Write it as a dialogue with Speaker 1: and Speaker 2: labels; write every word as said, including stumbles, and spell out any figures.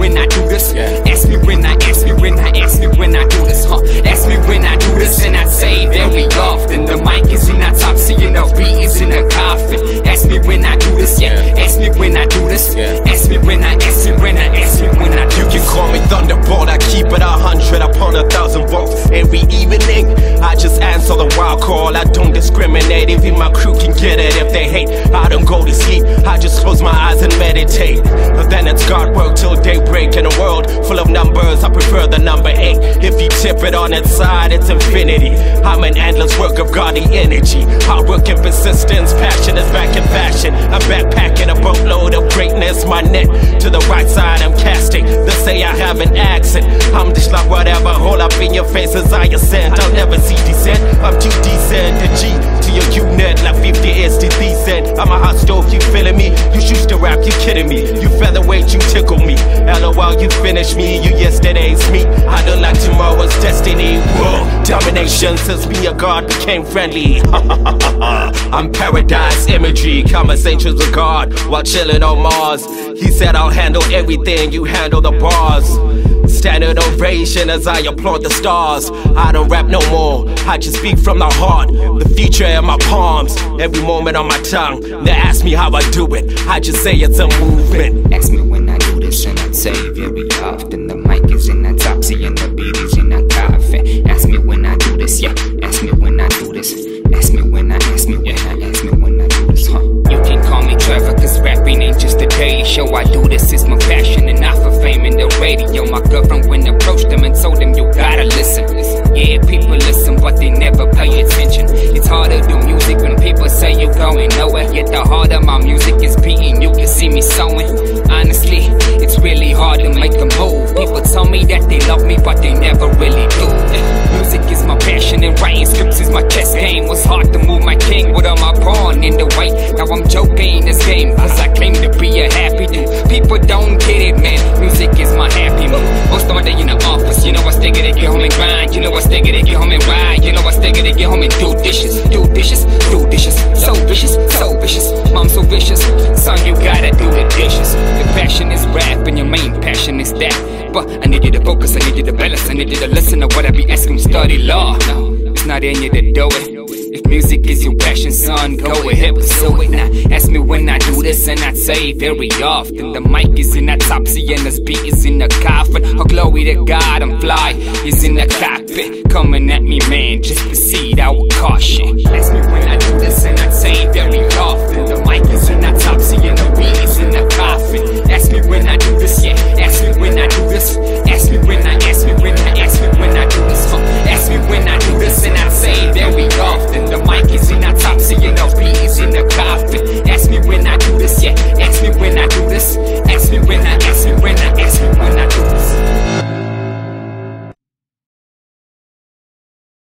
Speaker 1: when I do this. Ask me when I, ask me when I, ask me when I do this, huh? Ask me when I do this, and I say very often. The mic is in autopsy and the beat is in a coffin. Ask me when I do this, yeah. Ask me when I do this. Ask me when I, ask me when I, ask me when I do this.
Speaker 2: You can call me Thunderbolt, I keep it a hundred upon a thousand volts. Every evening, I just answer the wild call. I don't discriminate, even my crew can get it if they hate. I don't go to sleep, I just close my eyes and meditate. But then it's God work till daybreak. In a world full of numbers, I prefer the number eight. If you tip it on its side, it's infinity. I'm an endless work of godly energy. Hard work and persistence, passion is back in fashion. I'm backpacking a boatload of greatness. My net to the right side, I'm casting. They say I have an accent. I'm just like whatever, hold up in your face as I ascend. I'll never see descent, I'm too decent. The G to your unit, like fifty is the decent. I'm a hot stove, you feeling me? You choose to rap, you kidding me? You featherweight, you tickle me. LOL, you finish me, you yesterday's me. I don't like tomorrow's destiny. Whoa, domination since me a god became friendly. I'm paradise imagery, conversations with God while chilling on Mars. He said I'll handle everything, you handle the bars. Standard ovation as I applaud the stars. I don't rap no more, I just speak from the heart. The future in my palms, every moment on my tongue. They ask me how I do it, I just say it's a movement.
Speaker 1: Ask me when I do this and I say very often. The mic is in autopsy and the beat is in a coffin. Ask me when I do this, yeah. Ask me when I do this. Ask me when I, ask me when I, ask me when I do this, huh? You can call me Trevor, cause rapping ain't just a daily show. I do this, it's my passion and not for fame in the radio. My girlfriend went and approached them and told them you gotta listen. Yeah, people listen, but they never pay attention. It's hard to do music when people say you're going nowhere. Yet the heart of my music is beating, you can see me sewing. Honestly, it's really hard to make a move. People tell me that they love me, but they never really do. Music is my passion and writing scripts is my chess game. Was hard to move my king with all my pawn in the way. Now I'm joking this game, cause I claim to be a happy dude. People don't get it, man. Music is my happy mood. Most of my day in the office, you know I stay to get home and grind. You know I stay to get home and ride. You know I stay to get home and do dishes. Do dishes, do dishes. So vicious, so vicious. Mom so vicious, son you gotta do the dishes. Your passion is rap and your main passion is that. But I need you to focus, I need you to balance, I need you to listen to what I be asking. Study law, it's not in you to do it. If music is your passion, son, go ahead, pursue it. Now, ask me when I do this, and I say very often. The mic is in autopsy, and the beat is in the coffin. Oh, glory to God, I'm fly, he's in the cockpit. Coming at me, man, just proceed, I will caution. Ask me when I